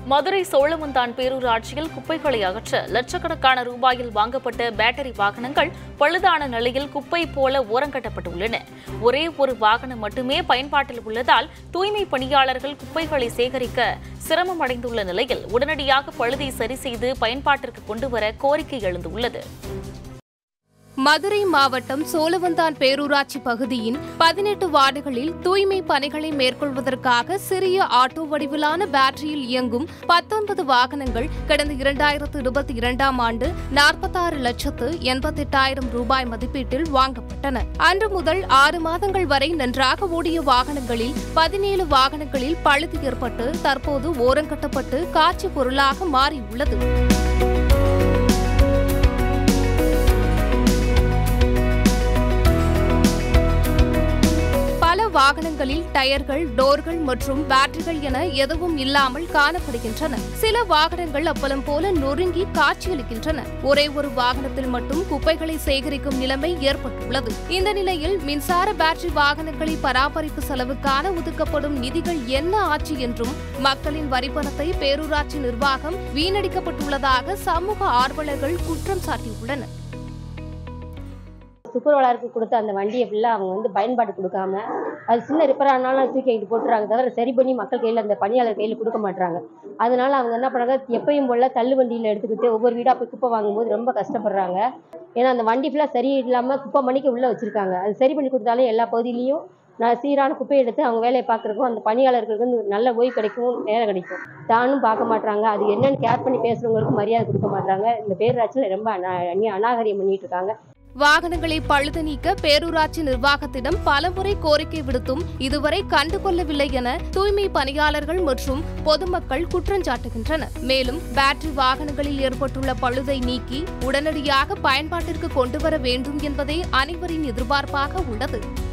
மதுரை சோழவந்தான் பேரூராட்சியில் குப்பைகளை அகற்ற லட்சக்கணக்கான ரூபாயில் வாங்கப்பட்ட பேட்டரி வாகனங்கள் பழுதான நிலையில் குப்பை போல ஓரங்கட்டப்பட்டுள்ளன. ஒரே ஒரு வாகனம் மட்டுமே பயன்பாட்டில் உள்ளதால் தூய்மை பணியாளர்கள் குப்பைகளை சேகரிக்க சிரமம் அடைந்துள்ள நிலையில் உடனடியாக பழுதை சரி செய்து பயன்பாட்டிற்கு கொண்டுவர கோரிக்கை எழுந்துள்ளது. மதுரை மாவட்டம் சோழவந்தான் பேரூராட்சி பகுதியின் 18 வார்டுகளில் தூய்மை பணிகளை மேற்கொள்வதற்காக சிறிய ஆட்டோ வடிவிலான பேட்டரியில் இயங்கும் 19 வாகனங்கள் கடந்த 2022ஆம் ஆண்டு 46,88,000 ரூபாய் மதிப்பீட்டில் வாங்கப்பட்டன. அன்று முதல் 6 மாதங்கள் வரை நன்றாக ஓடிய வாகனங்களில் 17 வாகனங்களில் பழுது ஏற்பட்டு தற்போது ஓரங்கட்டப்பட்டு காட்சி பொருளாக மாறியுள்ளது. வாகனங்களில் டயர்கள், டோர்கள் மற்றும் பேட்டரிகள் என எதுவும் இல்லாமல் காணப்படுகின்றன. சில வாகனங்கள் அப்பளம் போல நொறுங்கி காட்சியளிக்கின்றன. ஒரே ஒரு வாகனத்தில் மட்டும் குப்பைகளை சேகரிக்கும் நிலைமை ஏற்பட்டுள்ளது. இந்த நிலையில் மின்சார பேட்டரி வாகனங்களை பராமரிப்பு செலவுக்கான ஒதுக்கப்படும் நிதிகள் என்ன ஆச்சு என்றும் மக்களின் வரிப்பணத்தை பேரூராட்சி நிர்வாகம் வீணடிக்கப்பட்டுள்ளதாக சமூக ஆர்வலர்கள் குற்றம் சாட்டியுள்ளனர். துப்புரவாளருக்கு கொடுத்த அந்த வண்டியை ஃபுல்லாக அவங்க பயன்பாடு கொடுக்காம அது சின்ன ரிப்பேர் ஆனாலும் தூக்கி போட்டுறாங்க தவிர சரி பண்ணி மக்கள் கையில் அந்த பணியாளர் கையில் கொடுக்க மாட்டாங்க. அதனால அவங்க என்ன பண்ணுறாங்க, எப்பயும் போல தள்ளு வண்டியில் எடுத்துக்கிட்டு ஒவ்வொரு வீடாக போய் குப்பை வாங்கும்போது ரொம்ப கஷ்டப்படுறாங்க. ஏன்னா அந்த வண்டி ஃபுல்லாக சரி இல்லாமல் குப்பை மணிக்கு உள்ளே வச்சுருக்காங்க. அது சரி பண்ணி கொடுத்தாலும் எல்லா பகுதியிலையும் சீரான குப்பையை எடுத்து அவங்க வேலையை பார்க்குறக்கும் அந்த பணியாளர்களுக்கு வந்து நல்ல ஓய்வு கிடைக்கும், நேரம் கிடைக்கும். தானும் பார்க்க மாட்டாங்க. அது என்னென்னு கேர் பண்ணி பேசுகிறவங்களுக்கும் மரியாதை கொடுக்க மாட்டாங்க. இந்த பேரூராட்சியில் ரொம்ப அநாகரியம் பண்ணிட்டு இருக்காங்க. வாகனங்களை பழுது நீக்க பேரூராட்சி நிர்வாகத்திடம் பலமுறை கோரிக்கை விடுத்தும் இதுவரை கண்டுகொள்ளவில்லை என தூய்மை பணியாளர்கள் மற்றும் பொதுமக்கள் குற்றஞ்சாட்டுகின்றனர். மேலும் பேட்டரி வாகனங்களில் ஏற்பட்டுள்ள பழுதை நீக்கி உடனடியாக பயன்பாட்டிற்கு கொண்டுவர வேண்டும் என்பதே அனைவரின் எதிர்பார்ப்பாக உள்ளது.